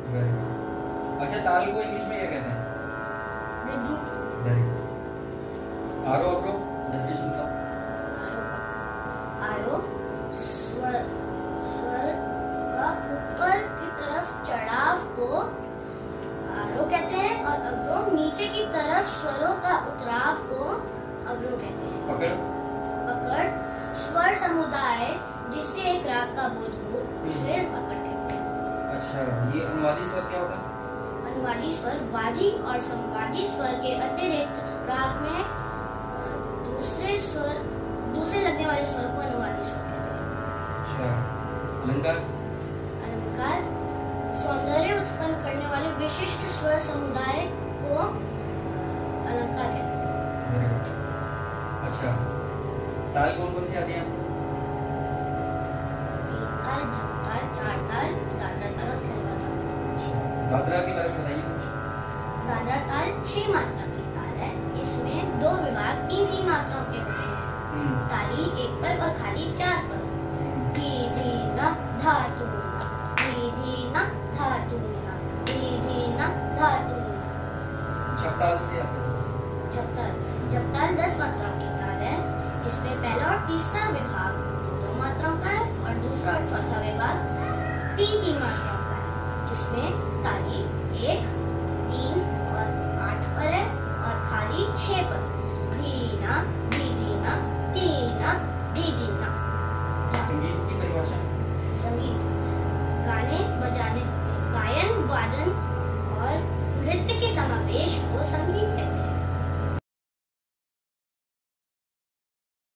Very good. अच्छा, ताल को इंग्लिश में क्या कहते हैं? रिदम। Very good. आरोह अवरोह डेफिनेशन बताओ। आरोह स्वर का ऊपर की तरफ चढ़ाव को आरोह कहते हैं और अवरोह नीचे की तरफ स्वरों का उतराव को अवरोह कहते हैं। पकड़ स्वर समुदाय जिससे एक राग का बोध हो उसे पकड़ कहते हैं। अच्छा, ये अनुवादी स्वर क्या होता है? अनुवादी स्वर वादी और समवादी स्वर के अतिरिक्त राग में दूसरे लगने वाले स्वर को अनुवादी स्वर कहते हैं। अच्छा, अलंकार सौंदर्य उत्पन्न करने वाले विशिष्ट स्वर समुदाय को अलंकार कहते हैं। अच्छा, ताल कौन कौन सी आती हैं? ताल, झपताल, चारताल, दादरा ताल और खैरवा ताल। अच्छा, दादरा के बारे में बताइए कुछ। दादरा ताल 6 मात्रा की ताल है। इसमें 2 विभाग 3 मात्राओं के होते हैं। ताली 1 पर और खाली 4 पर। धी धी न धातु, धी धी न धातु, धी धी न धातु। झपताल से आपको झपताल 10 मात्राओं की ताल है। इसमें पहला और तीसरा विभाग 2 मात्राओं का है और दूसरा और चौथा विभाग 3 मात्राओं का है। इसमें ताली 1, 3 और 8 पर है और खाली 6 पर। धीना